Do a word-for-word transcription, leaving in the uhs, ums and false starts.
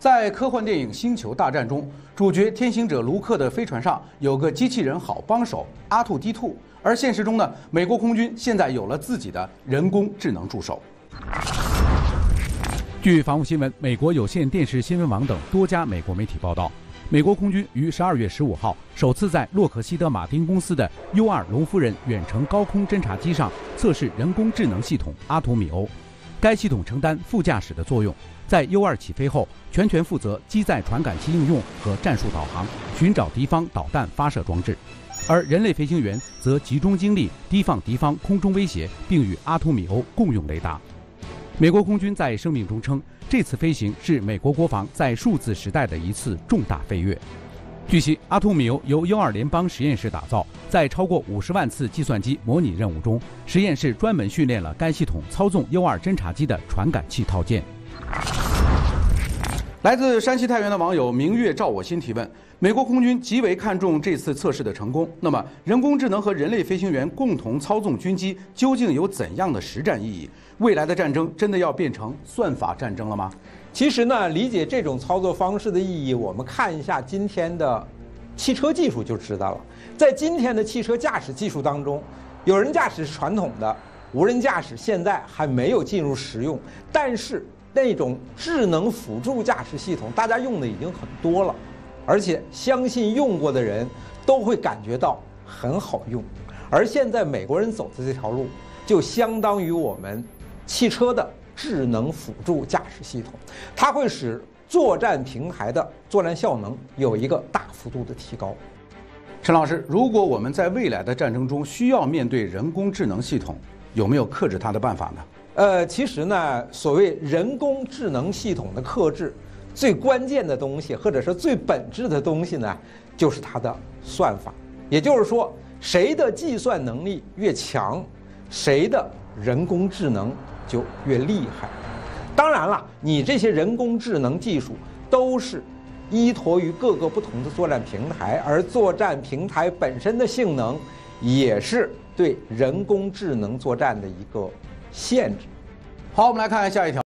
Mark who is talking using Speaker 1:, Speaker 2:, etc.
Speaker 1: 在科幻电影《星球大战》中，主角天行者卢克的飞船上有个机器人好帮手阿兔 D 兔，而现实中呢，美国空军现在有了自己的人工智能助手。据防务新闻、美国有线电视新闻网等多家美国媒体报道，美国空军于十二月十五号首次在洛克希德马丁公司的 U 二龙夫人远程高空侦察机上测试人工智能系统阿图米欧。该系统承担副驾驶的作用，在 U 二起飞后，全权负责机载传感器应用和战术导航，寻找敌方导弹发射装置。而人类飞行员则集中精力提防敌方空中威胁，并与阿图米欧共用雷达。美国空军在声明中称，这次飞行是美国国防在数字时代的一次重大飞跃。据悉，阿图米欧由 U 二联邦实验室打造，在超过五十万次计算机模拟任务中，实验室专门训练了该系统操纵 U 二侦察机的传感器套件。来自山西太原的网友明月照我心提问：美国空军极为看重这次测试的成功，那么人工智能和人类飞行员共同操纵军机究竟有怎样的实战意义？未来的战争真的要变成算法战争了吗？
Speaker 2: 其实呢，理解这种操作方式的意义，我们看一下今天的汽车技术就知道了。在今天的汽车驾驶技术当中，有人驾驶是传统的，无人驾驶现在还没有进入实用，但是那种智能辅助驾驶系统，大家用的已经很多了，而且相信用过的人都会感觉到很好用。而现在美国人走的这条路，就相当于我们汽车的智能辅助驾驶系统，它会使作战平台的作战效能有一个大幅度的提高。
Speaker 1: 陈老师，如果我们在未来的战争中需要面对人工智能系统，有没有克制它的办法呢？
Speaker 2: 呃，其实呢，所谓人工智能系统的克制，最关键的东西，或者是最本质的东西呢，就是它的算法。也就是说，谁的计算能力越强，谁的人工智能就越厉害。当然了，你这些人工智能技术都是依托于各个不同的作战平台，而作战平台本身的性能也是对人工智能作战的一个限制。
Speaker 1: 好，我们来看下一条。